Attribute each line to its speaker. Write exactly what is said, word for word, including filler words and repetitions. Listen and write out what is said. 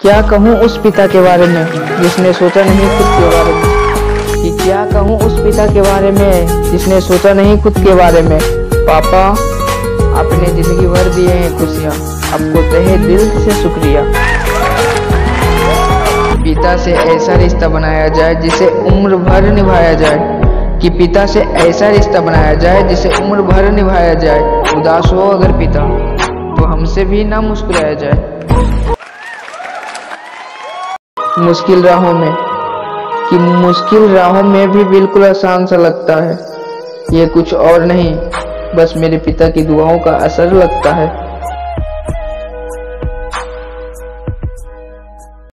Speaker 1: क्या कहूँ उस पिता के बारे में जिसने सोचा नहीं खुद के बारे में, कि क्या कहूँ उस पिता के बारे में जिसने सोचा नहीं खुद के बारे में। पापा, आपने जिंदगी भर दिए हैं खुशियाँ, आपको तहे दिल से शुक्रिया। पिता से ऐसा रिश्ता बनाया जाए जिसे उम्र भर निभाया जाए, कि पिता से ऐसा रिश्ता बनाया जाए जिसे उम्र भर निभाया जाए। उदास हो अगर पिता तो हमसे भी ना मुस्कुराया जाए। मुश्किल राहों में, कि मुश्किल राहों में भी बिल्कुल आसान सा लगता है। ये कुछ और नहीं, बस मेरे पिता की दुआओं का असर लगता है।